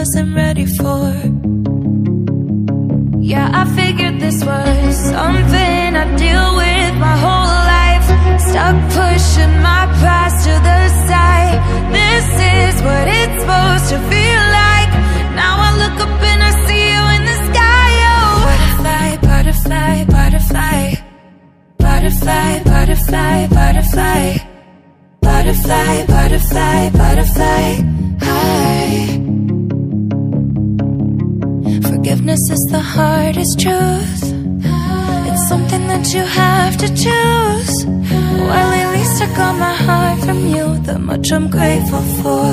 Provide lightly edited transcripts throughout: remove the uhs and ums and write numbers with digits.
wasn't ready for. Yeah, I figured this was something I deal with my whole life. Stuck pushing my past to the side. This is what it's supposed to feel like. Now I look up and I see you in the sky. Oh, butterfly, butterfly, butterfly, butterfly, butterfly, butterfly, butterfly, butterfly, butterfly, hi. Forgiveness is the hardest truth. It's something that you have to choose. Well, at least I got my heart from you. That much I'm grateful for.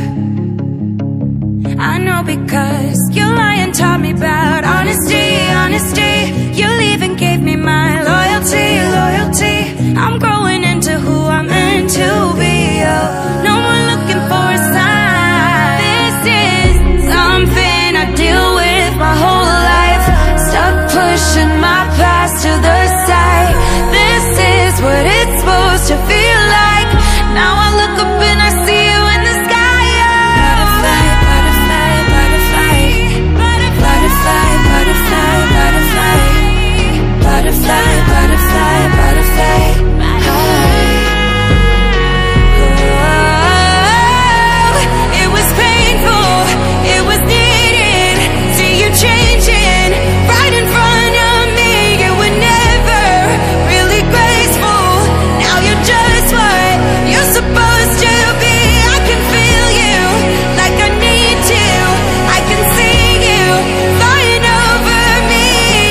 I know because you lying taught me about honesty, honesty. You leaving gave me my loyalty, loyalty. I'm growing into who I'm meant to be. Oh, no more looking for a sign. This is something I deal with my whole life. Stuck pushing my past to the side. This is what it's supposed to feel like. Now I look up and I see you in the sky. Butterfly, butterfly, butterfly, butterfly, butterfly, butterfly, butterfly, butterfly, butterfly, hi. Oh, it was painful, it was needed. See you changing right in front of me. You were never really graceful. Now you're just what you're supposed to be. I can feel you like I need to. I can see you flying over me,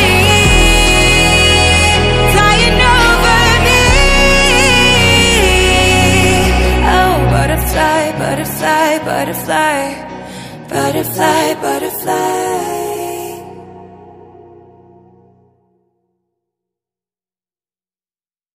flying over me. Oh, butterfly, butterfly, butterfly, butterfly, butterfly.